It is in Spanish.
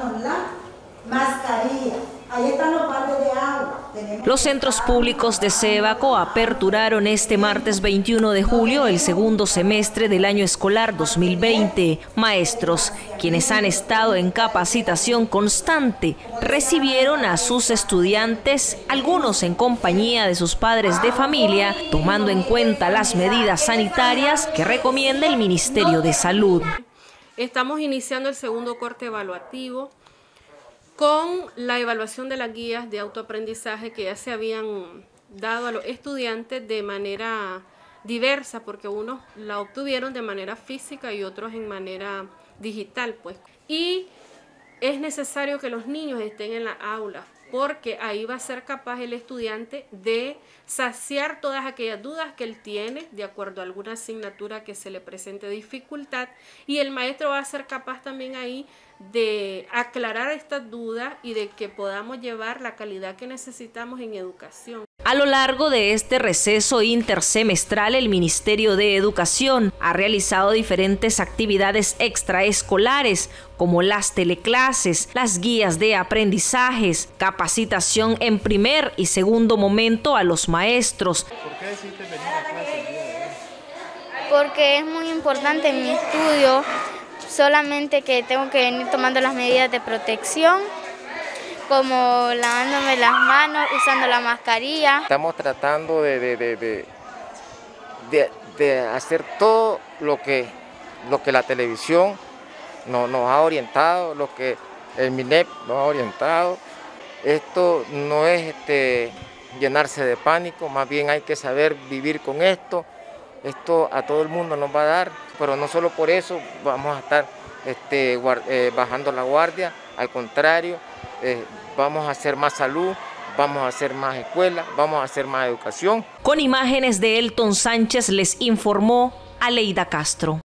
dándonos la mascarilla. Ahí están los baldes de agua. Los centros públicos de Cebaco aperturaron este martes 21 de julio el segundo semestre del año escolar 2020. Maestros, quienes han estado en capacitación constante, recibieron a sus estudiantes, algunos en compañía de sus padres de familia, tomando en cuenta las medidas sanitarias que recomienda el Ministerio de Salud. Estamos iniciando el segundo corte evaluativo con la evaluación de las guías de autoaprendizaje que ya se habían dado a los estudiantes de manera diversa, porque unos la obtuvieron de manera física y otros en manera digital, pues. Y es necesario que los niños estén en la aula, porque ahí va a ser capaz el estudiante de saciar todas aquellas dudas que él tiene de acuerdo a alguna asignatura que se le presente dificultad, y el maestro va a ser capaz también ahí de aclarar estas dudas y de que podamos llevar la calidad que necesitamos en educación. A lo largo de este receso intersemestral, el Ministerio de Educación ha realizado diferentes actividades extraescolares, como las teleclases, las guías de aprendizajes, capacitación en primer y segundo momento a los maestros. ¿Por qué decidiste venir a clase el día de hoy? Porque es muy importante en mi estudio, solamente que tengo que venir tomando las medidas de protección, como lavándome las manos, usando la mascarilla. Estamos tratando de hacer todo lo que la televisión nos ha orientado, lo que el MINEP nos ha orientado. Esto no es llenarse de pánico, más bien hay que saber vivir con esto. Esto a todo el mundo nos va a dar, pero no solo por eso vamos a estar bajando la guardia, al contrario, vamos a hacer más salud, vamos a hacer más escuela, vamos a hacer más educación. Con imágenes de Elton Sánchez les informó Aleida Castro.